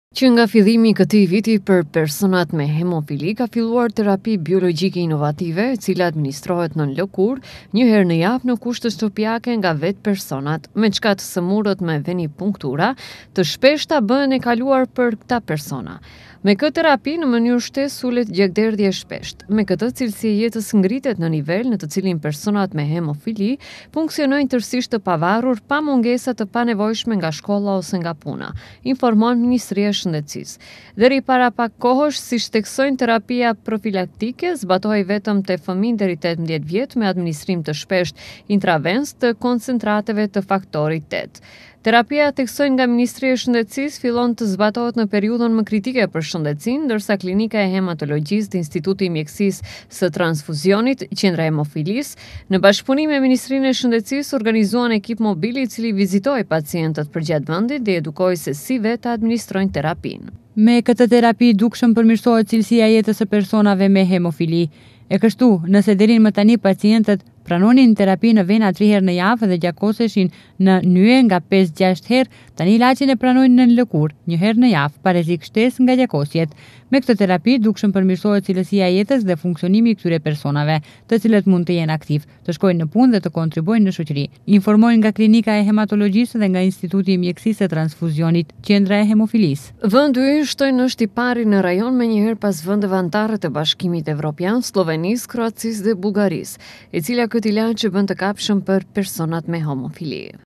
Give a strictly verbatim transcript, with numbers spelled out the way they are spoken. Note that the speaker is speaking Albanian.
Që nga fillimi i këtij viti për personat me hemofili ka filluar terapi biologjike inovative, e cila administrohet në lëkurë një herë në javë në kushte shtëpiake nga vetë personat, me çka të sëmurët me venipunktura të shpeshta bëhen e kaluar për këta persona. Me këtë terapi në mënyrë shtesë ulet gjegderdhje shpesht. Me këtë cilësia e jetës ngritet në nivel në të cilin personat me hemofili funksionojnë tërësisht të pavarur pa mungesa të panevojshme nga shkolla ose nga puna, informon Ministria e Shëndetësisë. Deri para pak kohësh, siç theksojnë terapia profilaktike, zbatohej vetëm te fëmijë deri tetëmbëdhjetë vjet me administrim të shpesht intravens të koncentrateve të faktorit tetë. Terapia, theksojnë nga Ministria e Shëndetësisë, fillon të zbatohet në periudhën më kritike për shëndetësinë, ndërsa klinika e hematologjisë të Instituti i Mjekësisë së Transfuzionit, qendra e hemofilisë, në bashkëpunim me Ministrinë e Shëndetësisë organizuan ekip mobil i cili vizitoi pacientët përgjatë vendit dhe edukoi se si vetë administrojnë terapinë. Me këtë terapi dukshëm përmirësohet cilësia e jetës së personave me hemofili. E kështu, nëse deri më tani pacientët pranonin terapi në vena tri herë në javë dhe gjakoseshin në nye nga pesë gjashtë herë, tani ilaçin e pranojnë në lëkurë, një herë në javë, pa rrezik shtesë nga gjakosjet. Me këtë terapi dukshëm përmirësohet cilësia e jetës dhe funksionimi i këtyre personave, të cilët mund të jenë aktiv, të shkojnë në punë dhe të kontribuojnë në shoqëri. Informojnë nga klinika e hematologjisë dhe nga Instituti i Mjekësisë së Transfuzionit, qendra e hemofilisë. Vendi ynë shtojnë është i pari në rajon menjëherë pas vendeve anëtare të Bashkimit Evropian, Slovenisë, Kroacisë dhe Bullgarisë, e cila këtë ilaç e bën të kapshëm për personat me hemofili.